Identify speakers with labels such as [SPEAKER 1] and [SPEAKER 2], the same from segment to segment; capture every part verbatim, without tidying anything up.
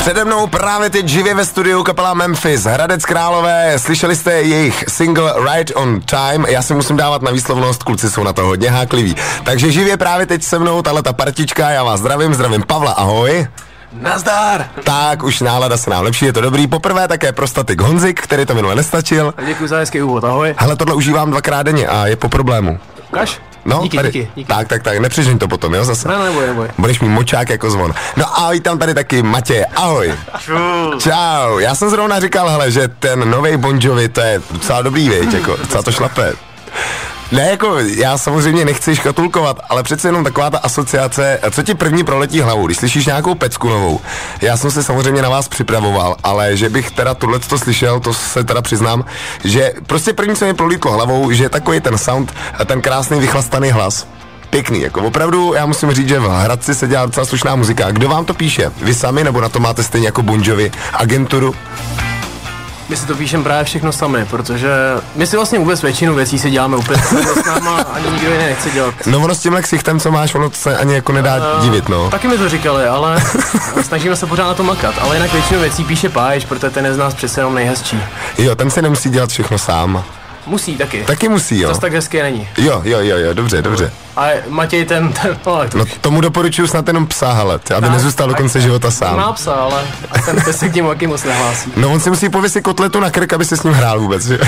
[SPEAKER 1] Přede mnou právě teď živě ve studiu kapela Memphis, Hradec Králové, slyšeli jste jejich single Right on Time, já si musím dávat na výslovnost, kluci jsou na to hodně hákliví. Takže živě právě teď se mnou tahleta partička, já vás zdravím, zdravím Pavla, ahoj.
[SPEAKER 2] Nazdar!
[SPEAKER 1] Tak, už nálada se nám lepší, je to dobrý. Poprvé také prostatik Honzik, který to minule nestačil.
[SPEAKER 2] Děkuji za hezký úvod, ahoj.
[SPEAKER 1] Hele, tohle užívám dvakrát denně a je po problému.
[SPEAKER 2] Ukaž?
[SPEAKER 1] No,
[SPEAKER 2] díky,
[SPEAKER 1] tady,
[SPEAKER 2] díky, díky.
[SPEAKER 1] Tak, tak, tak, nepřežeň to potom, jo, zase.
[SPEAKER 2] Ne, neboj, neboj.
[SPEAKER 1] Budeš mít močák jako zvon. No a vítám tady taky Matěje, ahoj.
[SPEAKER 2] Čau.
[SPEAKER 1] Čau, já jsem zrovna říkal, hele, že ten novej Bon Jovi, to je docela dobrý, věď, jako, docela to šlape. Ne, jako, já samozřejmě nechci škatulkovat, ale přece jenom taková ta asociace, co ti první proletí hlavou, když slyšíš nějakou pecku novou. Já jsem se samozřejmě na vás připravoval, ale že bych teda tohleto slyšel, to se teda přiznám, že prostě první, co mi prolítlo hlavou, že je takový ten sound, ten krásný vychlastaný hlas. Pěkný, jako opravdu, já musím říct, že v Hradci se dělá docela slušná muzika. Kdo vám to píše? Vy sami, nebo na to máte stejně jako Bon Jovi agenturu?
[SPEAKER 2] My si to píšeme právě všechno sami, protože my si vlastně vůbec většinu věcí si děláme úplně s náma, ani nikdo jiný nechce dělat.
[SPEAKER 1] No ono s tímhle ksichtem, co máš, ono se ani jako nedá uh, divit, no.
[SPEAKER 2] Taky mi to říkali, ale snažíme se pořád na to makat, ale jinak většinu věcí píše Pájš, protože ten je z nás přece jenom nejhezčí.
[SPEAKER 1] Jo, ten si nemusí dělat všechno sám.
[SPEAKER 2] Musí taky.
[SPEAKER 1] Taky musí, jo.
[SPEAKER 2] To tak hezky není.
[SPEAKER 1] Jo, jo, jo, jo, dobře, dobře.
[SPEAKER 2] A Matěj ten, ten no, to
[SPEAKER 1] no tomu doporučuju snad jenom psa, hele, aby tak, nezůstal do konce života sám.
[SPEAKER 2] Má psa, ale ten pes se k němu taky moc nehlásí.
[SPEAKER 1] No on si musí pověsit kotletu na krk, aby se s ním hrál vůbec, že?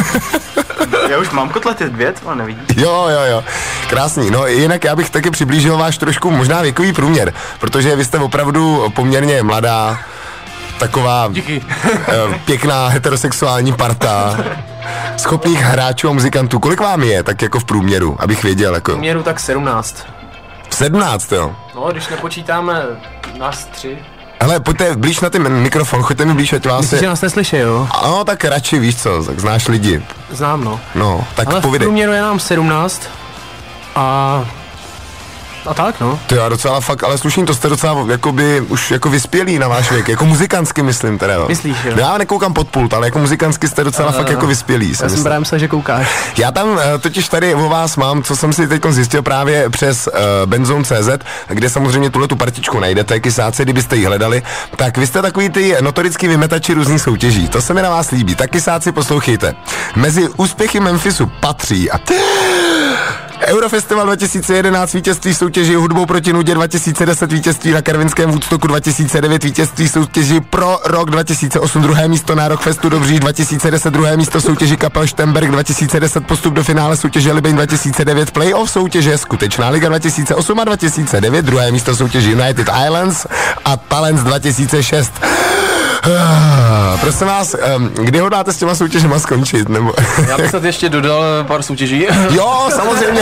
[SPEAKER 3] Já už mám kotlety dvě, to nevidí.
[SPEAKER 1] Jo, jo, jo, krásný. No jinak já bych taky přiblížil váš trošku možná věkový průměr, protože vy jste opravdu poměrně mladá, taková
[SPEAKER 2] Díky.
[SPEAKER 1] pěkná heterosexuální parta schopných hráčů a muzikantů. Kolik vám je, tak jako v průměru, abych věděl, jako?
[SPEAKER 2] V průměru tak sedmnáct.
[SPEAKER 1] sedmnáct, jo?
[SPEAKER 2] No, když nepočítáme nás tři.
[SPEAKER 1] Hele, pojďte blíž na ten mikrofon, choďte mi blíž, ať vás
[SPEAKER 2] Myslíš,
[SPEAKER 1] je...
[SPEAKER 2] že nás neslyší, jo?
[SPEAKER 1] No, tak radši, víš co, tak znáš lidi.
[SPEAKER 2] Znám, no.
[SPEAKER 1] No, tak
[SPEAKER 2] ale
[SPEAKER 1] povídej.
[SPEAKER 2] Ale v průměru je nám sedmnáct a... A tak, no.
[SPEAKER 1] To je docela fakt, ale slušný, to jste docela jakoby už jako vyspělý na váš věk, jako muzikantsky myslím teda.
[SPEAKER 2] Myslíš, jo?
[SPEAKER 1] Já nekoukám pod pult, ale jako muzikantsky jste docela uh, fakt jako vyspělý.
[SPEAKER 2] Já jsem právě myslel, že koukáš.
[SPEAKER 1] Já tam uh, totiž tady o vás mám, co jsem si teď zjistil právě přes uh, Benzone tečka cé zet, kde samozřejmě tuhle tu partičku najdete, kysáci, kdybyste ji hledali, tak vy jste takový ty notorický vymetači různých soutěží, to se mi na vás líbí, tak kysáci poslouchejte. Mezi úspěchy Memphisu patří a... Eurofestival dva tisíce jedenáct, vítězství soutěži Hudbou proti nudě dva tisíce deset, vítězství na Karvinském Woodstocku dva tisíce devět, vítězství soutěži Pro Rock dva tisíce osm, druhé místo na Rockfestu Dobříš dva tisíce deset, druhé místo soutěži Kapel Štemberg dva tisíce deset, postup do finále soutěže Libeň dva tisíce devět, playoff soutěže Skutečná liga dva tisíce osm a dva tisíce devět, druhé místo soutěži United Islands a Talents dva tisíce šest. Uh, prosím vás, um, kdy hodláte s těma soutěžema skončit, nebo...
[SPEAKER 3] Já bych snad ještě dodal pár soutěží.
[SPEAKER 1] Jo, samozřejmě.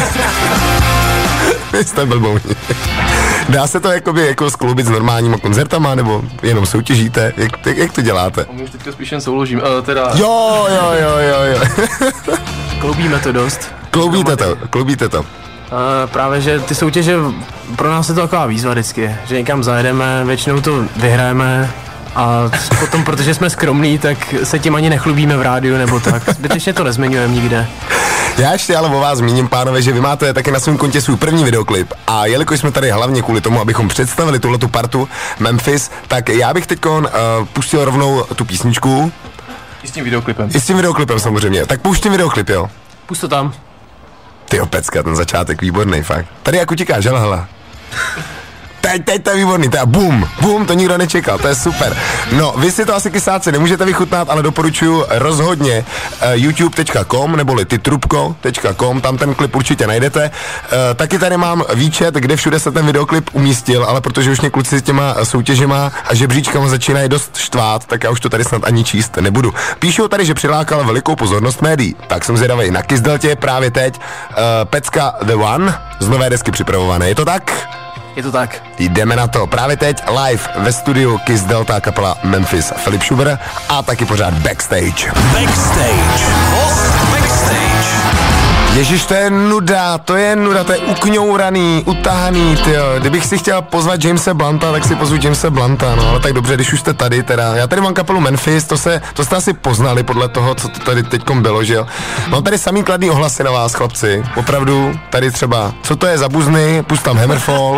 [SPEAKER 1] Vy jste blbouní. Dá se to jakoby jako skloubit s normálníma koncertama, nebo jenom soutěžíte? Jak, jak, jak to děláte?
[SPEAKER 3] My už teďka spíš jen souložím, uh, teda...
[SPEAKER 1] Jo, jo, jo, jo, jo.
[SPEAKER 2] Kloubíme to dost.
[SPEAKER 1] Kloubíte to, kloubíte to.
[SPEAKER 2] Uh, právě, že ty soutěže, pro nás je to taková výzva vždycky, že někam zajedeme, většinou to vyhrajeme, a potom, protože jsme skromní, tak se tím ani nechlubíme v rádiu nebo tak. Zbytečně to nezmiňujeme nikde.
[SPEAKER 1] Já ještě ale o vás zmíním, pánové, že vy máte taky na svém kontě svůj první videoklip a jelikož jsme tady hlavně kvůli tomu, abychom představili tuhletu partu Memphis, tak já bych teď uh, pustil rovnou tu písničku.
[SPEAKER 3] I s tím videoklipem.
[SPEAKER 1] I s tím videoklipem samozřejmě. Tak pouštím videoklip, jo.
[SPEAKER 2] Pust to tam.
[SPEAKER 1] Tyjo, pecka, ten začátek výborný, fakt. Tady jak utíkáš, hele, hele. Teď, teď to je výborný, to je bum, bum, to nikdo nečekal, to je super. No, vy si to asi kysáci nemůžete vychutnat, ale doporučuji rozhodně uh, youtube tečka com neboli tytrubko tečka com, tam ten klip určitě najdete. Uh, taky tady mám výčet, kde všude se ten videoklip umístil, ale protože už mě kluci s těma soutěžima a žebříčkama začínají dost štvát, tak já už to tady snad ani číst nebudu. Píšou tady, že přilákal velikou pozornost médií, tak jsem zvědavej na Kiss Deltě právě teď. Uh, Pecka The One, z nové desky připravované, je to tak?
[SPEAKER 2] Je to tak.
[SPEAKER 1] Jdeme na to. Právě teď live ve studiu Kiss Delta kapela Memphis, Filip Schubert a taky pořád Backstage.
[SPEAKER 4] Backstage. Host Backstage.
[SPEAKER 1] Ježiš, to je nuda, to je nuda, to je ukňouraný, utahaný, tyjo. Kdybych si chtěl pozvat Jamese Blunta, tak si pozvu Jamese Blunta, no, ale tak dobře, když už jste tady teda. Já tady mám kapelu Memphis, to se, to jste asi poznali podle toho, co to tady teďkom bylo, že jo. Mám tady samý kladný ohlasy na vás, chlapci, opravdu, tady třeba, co to je za buzny, pust tam Hammerfall.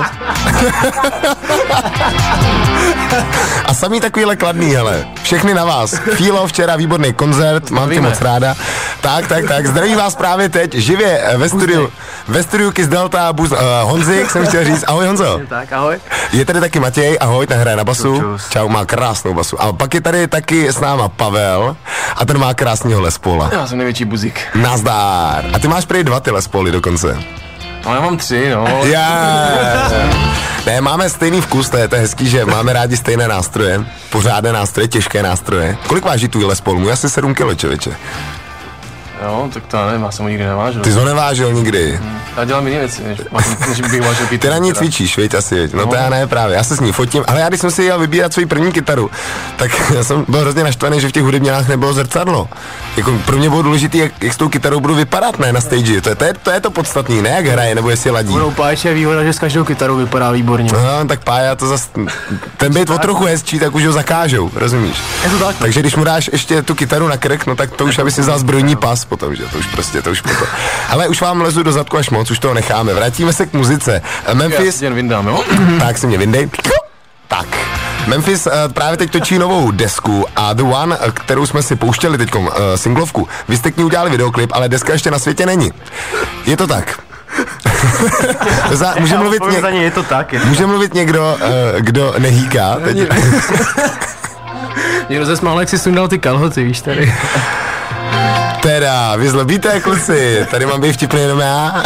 [SPEAKER 1] A samý takovýhle kladný, hele, všechny na vás. Fílo, včera výborný koncert, mám tě moc ráda. Tak, tak, tak, zdraví vás právě teď, živě ve studiu, ve studiu Kiss Delta, Buz, uh, Honzik, jsem chtěl říct, ahoj Honzo.
[SPEAKER 2] Tak, ahoj.
[SPEAKER 1] Je tady taky Matěj, ahoj, ten hraje na basu.
[SPEAKER 3] Čus.
[SPEAKER 1] Čau, má krásnou basu. A pak je tady taky s náma Pavel a ten má krásného Les Paula.
[SPEAKER 4] Já jsem největší buzík.
[SPEAKER 1] Nazdár. A ty máš prý dva ty Les Pauly dokonce.
[SPEAKER 4] No já mám tři, no.
[SPEAKER 1] Yeah. Ne, máme stejný vkus, to je, to je hezký, že máme rádi stejné nástroje, pořádné nástroje, těžké nástroje. Kolik váží tvůj Les Paul? Můj asi sedm kilo, člověče.
[SPEAKER 4] Jo, tak to já nevím, já jsem ho nikdy nevážil.
[SPEAKER 1] Ty jsi ho nevážil nikdy.
[SPEAKER 4] Hmm. Já dělám jiné věci, než, než bych vážil kytaru.
[SPEAKER 1] Ty na ní cvičíš, viď, asi, viď. No, no to já ne právě, já se s ní fotím, ale já když jsem si jel vybírat svou první kytaru, tak já jsem byl hrozně naštvaný, že v těch hudebňách nebylo zrcadlo. Jako pro mě bylo důležité, jak, jak s tou kytarou budu vypadat, ne, na stage, to je to, je, to, je to podstatný, ne jak hraje, nebo jestli ladí.
[SPEAKER 2] Budou Páče je výhoda, že s každou kytarou vypadá výborně.
[SPEAKER 1] No, tak Pája to zas, ten být o trochu hezčí, tak už ho zakážou, rozumíš?
[SPEAKER 2] Je to tak.
[SPEAKER 1] Takže když mu dáš ještě tu kytaru na krk, no tak to už, aby si vzal zbrojní pas potom, že to už prostě, to už potom. Ale už vám lezu do zadku až moc, už toho necháme. Vrátíme se k muzice. Memphis.
[SPEAKER 4] Já si jen vyndám, jo?
[SPEAKER 1] Tak si mě vyndej. Tak. Memphis uh, právě teď točí novou desku a The One, kterou jsme si pouštěli teďkom, uh, singlovku, vy jste k ní udělali videoklip, ale deska ještě na světě není. Je to tak. Za, může, mluvit ně...
[SPEAKER 3] za ně, je to tak. Je to
[SPEAKER 1] může mluvit někdo, uh, kdo nehýká. Teď...
[SPEAKER 2] Někdo se smál, jak si sundal ty kalhoty, víš tady.
[SPEAKER 1] Teda, vy zlobíte, kluci, tady mám být vtipný jenom já.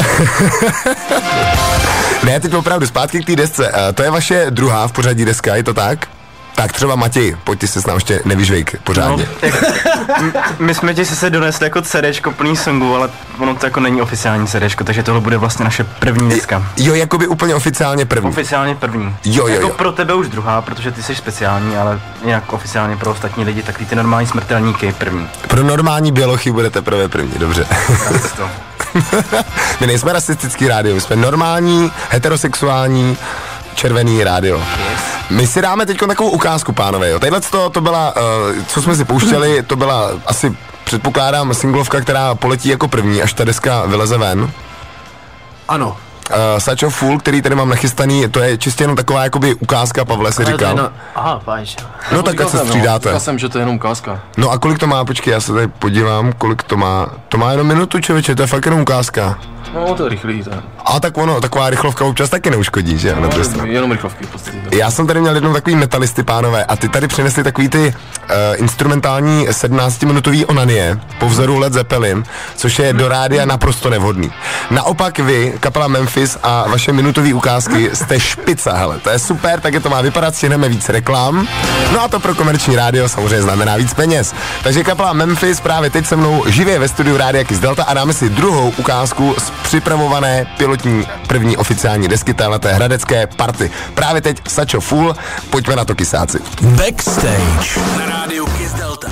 [SPEAKER 1] Ne, teď opravdu, zpátky k té desce. Uh, to je vaše druhá v pořadí deska, je to tak? Tak třeba Matěj, pojď ty se s nám ještě nevyžvejk pořádně.
[SPEAKER 3] No, my jsme ti se donesli jako CDčko plný songů, ale ono to jako není oficiální CDčko, takže tohle bude vlastně naše první deska.
[SPEAKER 1] Jo, jakoby úplně oficiálně první.
[SPEAKER 3] Oficiálně první.
[SPEAKER 1] Jo, jo,
[SPEAKER 3] jako
[SPEAKER 1] jo.
[SPEAKER 3] pro tebe už druhá, protože ty jsi speciální, ale jinak oficiálně pro ostatní lidi, tak ty normální smrtelníky první.
[SPEAKER 1] Pro normální bělochy bude teprve první, dobře. My nejsme rasistický rádio, my jsme normální, heterosexuální, červený rádio. Yes. My si dáme teď takovou ukázku, pánové. Tadyhle to, to byla, uh, co jsme si pouštěli, to byla asi, předpokládám, singlovka, která poletí jako první, až ta deska vyleze ven.
[SPEAKER 2] Ano.
[SPEAKER 1] Uh, Such a Fool, který tady mám nachystaný, to je čistě jenom taková jakoby ukázka, Pavle si říkal.
[SPEAKER 2] No, aha, páč.
[SPEAKER 1] No tak se střídáte.
[SPEAKER 4] Říkal jsem, že to je jenom ukázka.
[SPEAKER 1] No a kolik to má, počkej, já se tady podívám, kolik to má. To má jenom minutu, člověče, to je fakt jenom ukázka.
[SPEAKER 4] No to je rychlý, to je.
[SPEAKER 1] A tak ono, taková rychlovka občas taky neuškodí, že?
[SPEAKER 4] No, jenom rychlovky v podstatě.
[SPEAKER 1] Já jsem tady měl jednou takový metalisty, pánové, a ty tady přinesli takový ty uh, instrumentální sedmnáctiminutový onanie po vzoru Led Zeppelin, což je do rádia naprosto nevhodný. Naopak vy, kapela Memphis a vaše minutové ukázky jste špica, hele, to je super, tak je to má vypadat, stihneme víc reklam. No a to pro komerční rádio samozřejmě znamená víc peněz. Takže kapela Memphis právě teď se mnou živě ve studiu Rádia Kiss Delta a dáme si druhou ukázku z připravované pilotní první oficiální desky téhleté hradecké party. Právě teď Such a Fool, pojďme na to, kysáci.
[SPEAKER 5] Backstage na rádiu Kiss Delta.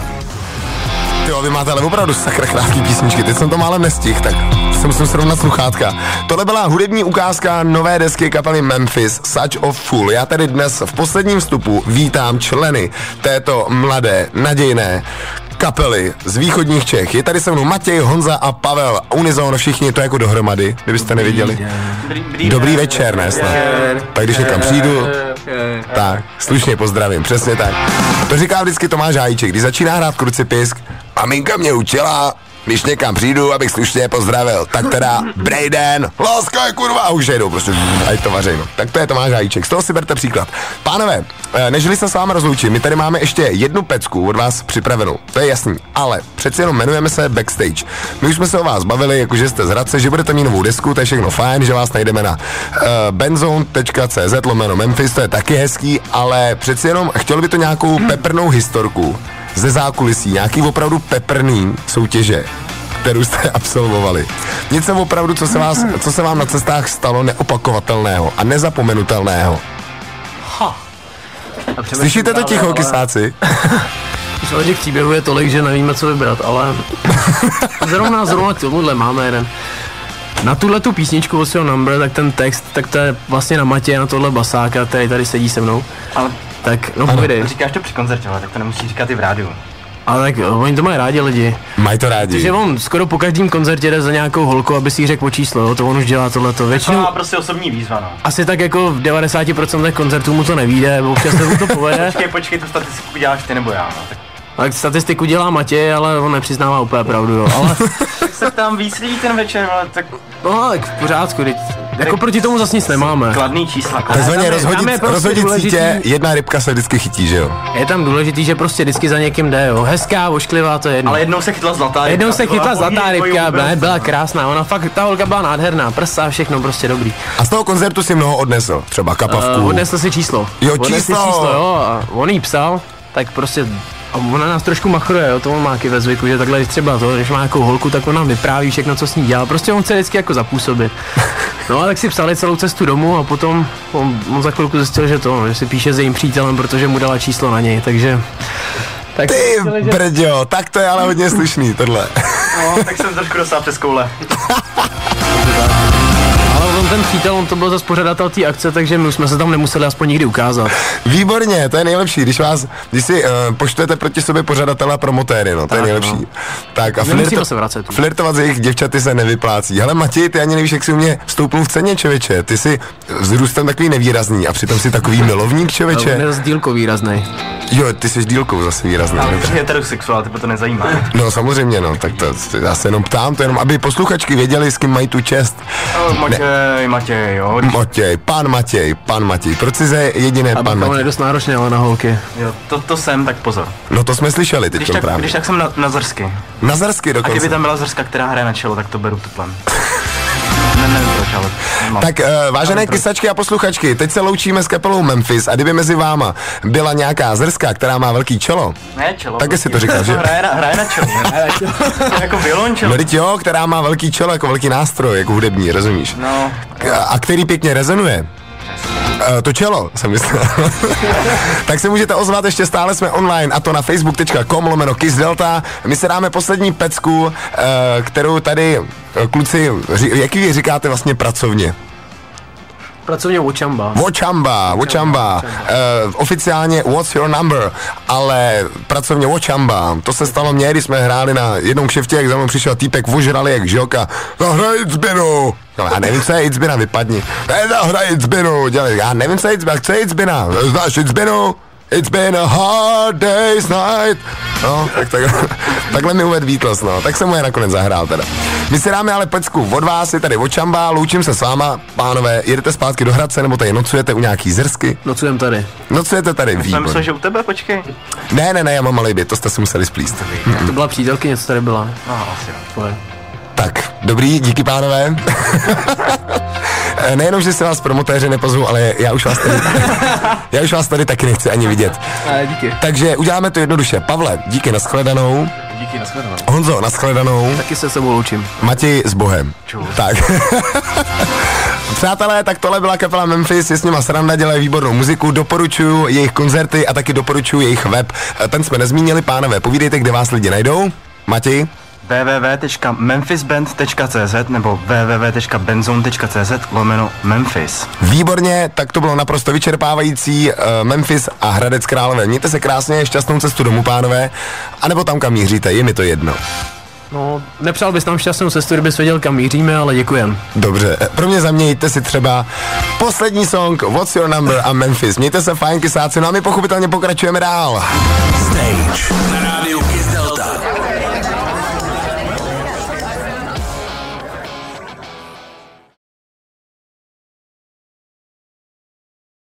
[SPEAKER 1] Jo, vy máte ale opravdu sakra krásný písničky, teď jsem to málem nestihl, tak se musím srovnat sluchátka. Tohle byla hudební ukázka nové desky kapely Memphis, Such a Fool. Já tady dnes v posledním vstupu vítám členy této mladé, nadějné kapely z východních Čech. Je tady se mnou Matěj, Honza a Pavel. Unizon, všichni to jako dohromady, kdybyste neviděli. Dobrý večer, ne snad. Tak když někam přijdu, tak, slušně pozdravím, přesně tak. To říká vždycky Tomáš Hájíček, když začíná hrát Krucipisk, maminka mě učila, když někam přijdu, abych slušně pozdravil, tak teda Brejden, láska je kurva, a už jedou prostě, a je to vařejno. Tak to je Tomáš Hájíček, z toho si berte příklad. Pánové, nežli se s vámi rozloučit, my tady máme ještě jednu pecku od vás připravenou, to je jasný, ale přeci jenom jmenujeme se Backstage. My už jsme se o vás bavili, jakože jste z Hradce, že budete mít novou desku, to je všechno fajn, že vás najdeme na uh, benzone tečka cé zet lomeno Memphis, to je taky hezký, ale přeci jenom chtěl by to nějakou peprnou historku ze zákulisí, nějaký opravdu peprný soutěže, kterou jste absolvovali. Něco opravdu, co se, vás, co se vám na cestách stalo neopakovatelného a nezapomenutelného.
[SPEAKER 2] Ha.
[SPEAKER 1] Slyšíte to ticho, kysáci?
[SPEAKER 2] Ale těch příběhů je tolik, že nevíme, co vybrat, ale zrovna, zrovna k tomuhle máme jeden. Na tuhle tu písničku What's Your Number, tak ten text, tak to je vlastně na Matě, na tohle basáka, který tady sedí se mnou.
[SPEAKER 3] Ale
[SPEAKER 2] tak, no povědej.
[SPEAKER 3] Říkáš to při koncertě, ale tak to nemusíš říkat i v rádiu.
[SPEAKER 2] Ale tak oni to mají rádi lidi.
[SPEAKER 1] Mají to rádi.
[SPEAKER 2] Takže on skoro po každém koncertě jde za nějakou holku, aby si jí řekl o číslo, jo? To on už dělá tohleto. Většinou,
[SPEAKER 3] To má prostě osobní výzva, no.
[SPEAKER 2] asi tak jako v devadesát procent koncertů mu to nevíde, občas se mu to povede.
[SPEAKER 3] Počkej, počkej, tu statistiku děláš ty nebo já, no. Tak,
[SPEAKER 2] Tak statistiku dělá Matěj, ale on nepřiznává úplně pravdu, jo. Ale,
[SPEAKER 3] tak se tam víc lidí ten večer, ale tak
[SPEAKER 2] no tak v pořádku, teď, jako proti tomu zase nic nemáme.
[SPEAKER 3] kladný čísla.
[SPEAKER 1] Takzvaně
[SPEAKER 2] tam je- tam
[SPEAKER 1] rozhodit,
[SPEAKER 2] je prostě
[SPEAKER 1] rozhodit
[SPEAKER 2] důležitý-
[SPEAKER 1] sítě, jedna rybka se vždycky chytí, že jo?
[SPEAKER 2] Je tam důležitý, že prostě vždycky za někým jde, jo. Hezká, ošklivá, to je jedno.
[SPEAKER 3] Ale jednou se chytla zlatá rybka.
[SPEAKER 2] Jednou se
[SPEAKER 3] to byla
[SPEAKER 2] chytla zlatá
[SPEAKER 3] hodně
[SPEAKER 2] rybka,
[SPEAKER 3] tvojí
[SPEAKER 2] byla,
[SPEAKER 3] vůbec.
[SPEAKER 2] byla krásná, ona fakt, ta holka byla nádherná, prsa, všechno prostě dobrý.
[SPEAKER 1] A z toho koncertu si mnoho odnesl, třeba kapavku.
[SPEAKER 2] Uh, odnesl si číslo.
[SPEAKER 1] Jo,
[SPEAKER 2] Odnesl si
[SPEAKER 1] číslo.
[SPEAKER 2] číslo, jo, a on jí psal, tak prostě, a ona nás trošku machruje, jo, to on má taky ve zvyku, že takhle, když třeba to, když má nějakou holku, tak on nám vypráví všechno, co s ní dělal, prostě on chce vždycky jako zapůsobit. No a tak si psali celou cestu domů a potom on, on za chvilku zjistil, že to, že si píše s jejím přítelem, protože mu dala číslo na něj, takže... Tak
[SPEAKER 1] Ty
[SPEAKER 2] zjistili, že-
[SPEAKER 1] brďo, tak to je ale hodně slušný, tohle.
[SPEAKER 3] No, tak jsem trošku dostal přes koule.
[SPEAKER 2] Ale on ten přítel, on to byl zase pořadatel té akce, takže my už jsme se tam nemuseli aspoň nikdy ukázat.
[SPEAKER 1] Výborně, to je nejlepší, když vás, když si uh, poštujete proti sobě pořadatele a promotéry, no, to je
[SPEAKER 2] Tak,
[SPEAKER 1] nejlepší.
[SPEAKER 2] no.
[SPEAKER 1] Tak a
[SPEAKER 2] Nemusíme se vracet.
[SPEAKER 1] flirtovat s jejich děvčaty se nevyplácí. Hele Matěj, ty ani nevíš, jak si u mě stoupnul v ceně, čověče. Ty jsi vzrůstem takový nevýrazný a přitom si takový milovník,
[SPEAKER 2] On
[SPEAKER 1] čověče.
[SPEAKER 2] je zase dílko výraznej.
[SPEAKER 1] Jo, ty jsi dílkou zase výrazný.
[SPEAKER 3] Ale
[SPEAKER 1] dobře.
[SPEAKER 3] ty heterosexuál, ty to nezajímá.
[SPEAKER 1] No samozřejmě, no, tak to, to já se jenom ptám, to jenom, aby posluchačky věděli, s kým mají tu čest.
[SPEAKER 3] No, Matěj, Matěj, jo.
[SPEAKER 1] Matěj, pan Matěj, pan Matěj, proč si ze jediné
[SPEAKER 2] A
[SPEAKER 1] pan
[SPEAKER 2] on je
[SPEAKER 1] Matěj?
[SPEAKER 2] dost náročný, ale na holky.
[SPEAKER 3] Jo, to, to jsem, tak pozor.
[SPEAKER 1] No to jsme slyšeli teď
[SPEAKER 3] Když tak,
[SPEAKER 1] právě.
[SPEAKER 3] když tak jsem na, na Zrsky.
[SPEAKER 1] Na Zrsky
[SPEAKER 3] A kdyby
[SPEAKER 1] dokonce.
[SPEAKER 3] tam byla Zrska, která hraje na čelo, tak to beru tuplem. Ne, nevím proč, ale no.
[SPEAKER 1] Tak uh, vážené kysačky a posluchačky, teď se loučíme s kapelou Memphis a kdyby mezi váma byla nějaká Zrska, která má velký čelo,
[SPEAKER 3] Ne, čelo.
[SPEAKER 1] taky si to říkal, že?
[SPEAKER 3] Hraje na, hraje na čelo. Jako violončelo.
[SPEAKER 1] No teď jo, která má velký čelo jako velký nástroj, jako hudební, rozumíš?
[SPEAKER 3] No,
[SPEAKER 1] A, a který pěkně rezonuje. Uh, to čelo, jsem myslel. Tak se můžete ozvat, ještě stále jsme online, a to na facebook tečka com lomeno Kiss Delta. My se dáme poslední pecku, uh, kterou tady, uh, kluci, ři, jaký vy říkáte vlastně pracovně?
[SPEAKER 2] Pracovně Watchamba.
[SPEAKER 1] Watchamba, Watchamba, uh, oficiálně What's Your Number, ale pracovně Watchamba. To se stalo mně, když jsme hráli na jednom kšeftě, jak za mnou přišel týpek ožralý jak žilka. Zahraj Itzbinu! No, já nevím, co je Itzbina, vypadni. Zahraj Itzbinu! Dělej, já nevím, co je Itzbina, co je Itzbina? Znáš Itzbinu? It's been a hard day's night. No, tak, tak takhle mi uved Beatles, no. Tak jsem mu je nakonec zahrál teda. My si dáme ale pecku od vás, je tady Watchamba, loučím se s váma, pánové, jedete zpátky do Hradce, nebo tady nocujete u nějaký Zrsky?
[SPEAKER 2] Nocujem tady.
[SPEAKER 1] Nocujete tady,
[SPEAKER 3] jsem myslel,
[SPEAKER 1] výborně.
[SPEAKER 3] že u tebe, počkej.
[SPEAKER 1] Ne, ne, ne, já mám malý byt, to jste si museli splíst.
[SPEAKER 2] To byla přítelkyně, co tady byla.
[SPEAKER 3] No, asi jo.
[SPEAKER 2] Tvoje.
[SPEAKER 1] Tak, dobrý, díky pánové. Nejenom, že se vás promotéři nepozvu, ale já už vás tady, já už vás tady taky nechci ani vidět.
[SPEAKER 2] Ale díky.
[SPEAKER 1] Takže uděláme to jednoduše. Pavle, díky, nashledanou.
[SPEAKER 4] Díky, nashledanou.
[SPEAKER 1] Honzo, nashledanou.
[SPEAKER 2] Taky se s sebou loučím.
[SPEAKER 1] Matěj s Bohem.
[SPEAKER 3] Čus.
[SPEAKER 1] Tak. Přátelé, tak tohle byla kapela Memphis, je s nima sranda, dělají výbornou muziku, doporučuji jejich koncerty a taky doporučuji jejich web. Ten jsme nezmínili, pánové, povídejte, kde vás lidi najdou. Matěj?
[SPEAKER 3] w w w tečka memphisband tečka c z nebo w w w tečka benzone tečka c z lomeno Memphis.
[SPEAKER 1] Výborně, tak to bylo naprosto vyčerpávající. uh, Memphis a Hradec Králové. Mějte se krásně, šťastnou cestu domů, pánové, anebo tam, kam míříte, je mi to jedno.
[SPEAKER 2] No, nepřál bys nám šťastnou cestu, kdybys věděl, kam míříme, ale děkujem.
[SPEAKER 1] Dobře, pro mě zamějte si třeba poslední song What's Your Number a Memphis. Mějte se fajn, kysáci, no a my pochopitelně pokračujeme dál.
[SPEAKER 5] Stage na